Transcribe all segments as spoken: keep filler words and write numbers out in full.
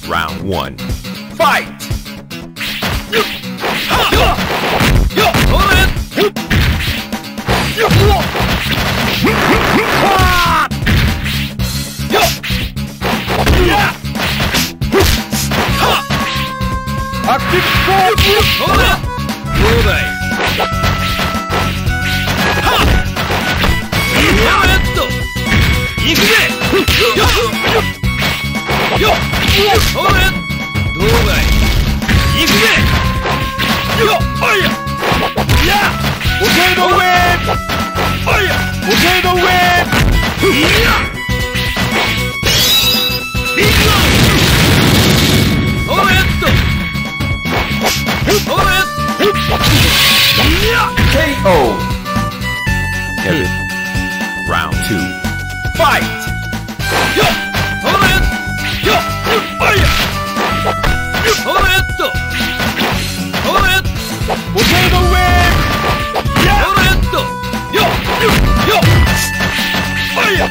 Round one. Fight! Active force! どうだい。やっと行くぜ。よっよっそれどうだい。行くぜ。よっおいやや Okay, the win! おいや Okay, the win! いやビッグそれっとそれっいや K O. Kevin. Round two. Fight! よっそれよっおいやそれっとそれ Okay, the win! それっとよっよっおいや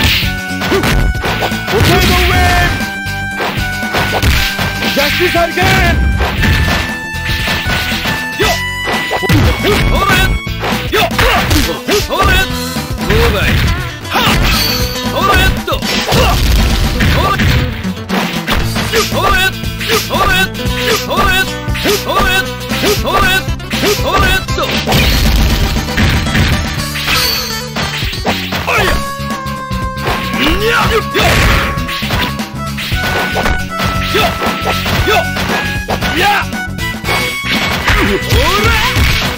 Okay, the win! Justice again! よっそれよっそれどうだい。はっそれっとそれそれそれそれそれそれそれっとおいやいやよっよっよっやおら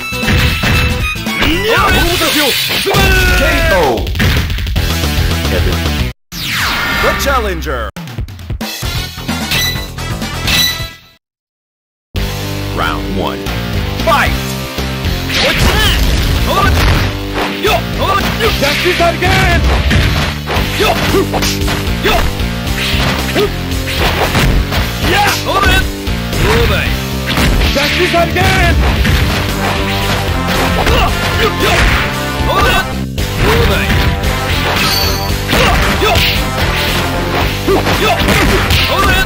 いや子供たちをすまん K O. Kevin. The challenger. Round one. Fight! おいっそれよっおいよっ Justice again! よっよっいやそれどうだい。 Justice again! よっよっそれどうだい。よっよっそれどうだい。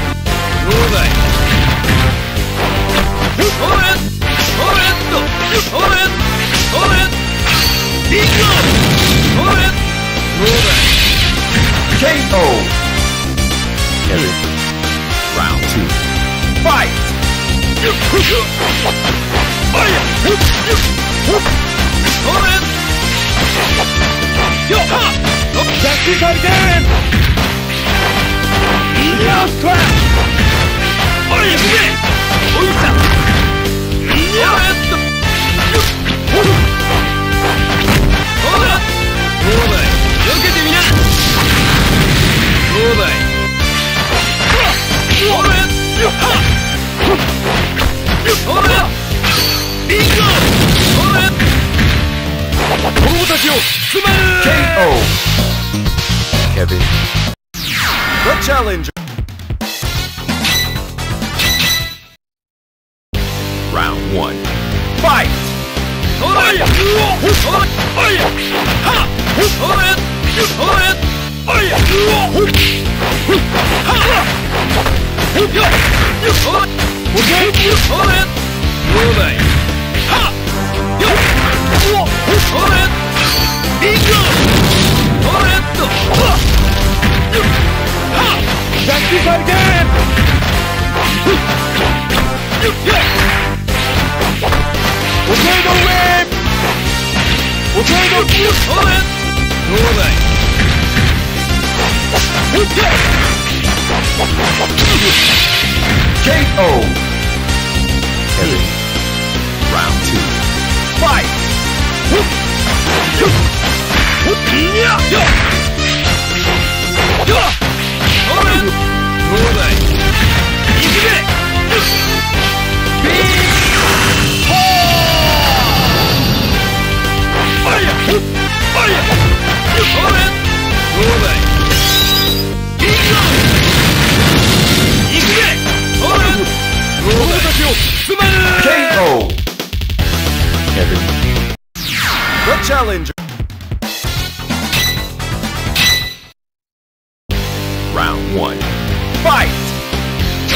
それそれっとそれそれビッグそれどうだい。 K O. Kevin. Round two. Fight! よっおいやよっそれよっはっ Justice again! いやっおい行くぜ。おいさいやえっとよっほらどうだい。よけてみなどうだい。ほらよっはっよっほらビンゴほら子供たちをすまん K O. Kevin. The challenger. Round one. Fight! それやうおそれおいやはっそれそれおいやうおはっよっよっそれおけよっそれどうだい。はっよっうおそれビンゴそれっとはっよっはっ Justice again! よっよっ Okay, the win! Okay, the win! それどうだい。よっ K O. Kevin. Round two. Fight! いやよっよっそれどうだい。行くぜ。ビーホーおいやおいやそれどうだい。ビッグ行くぜ。それどうだい。すまん K O. Kevin. The challenger. Round one. Fight!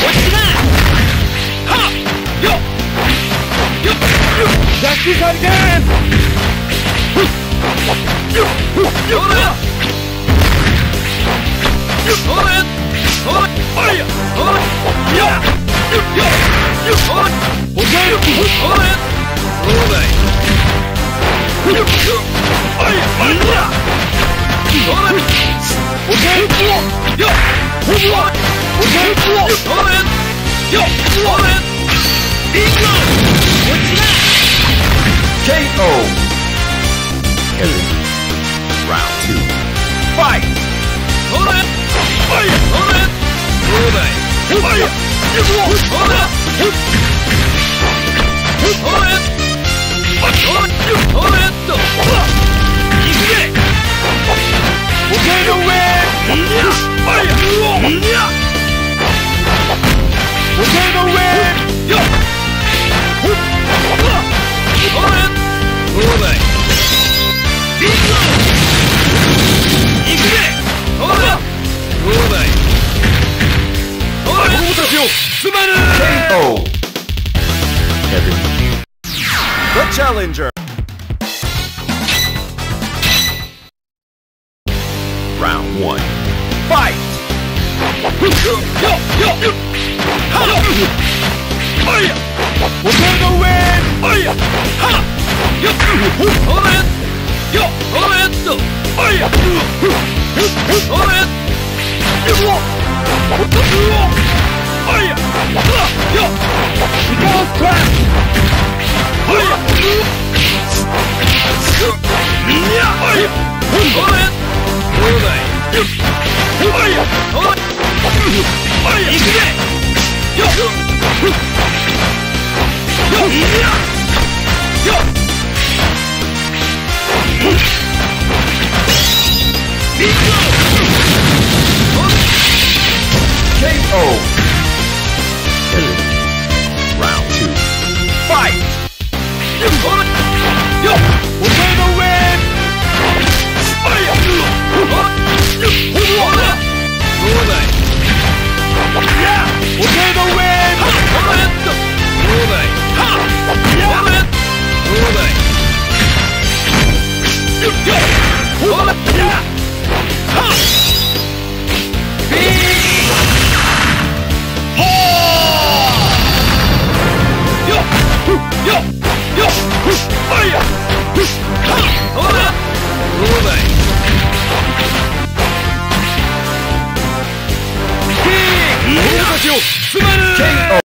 K O. Heavy. Round two. Fight! K O. Heavy. The challenger. Round one. Fight! K O. Round two. Fight! K O.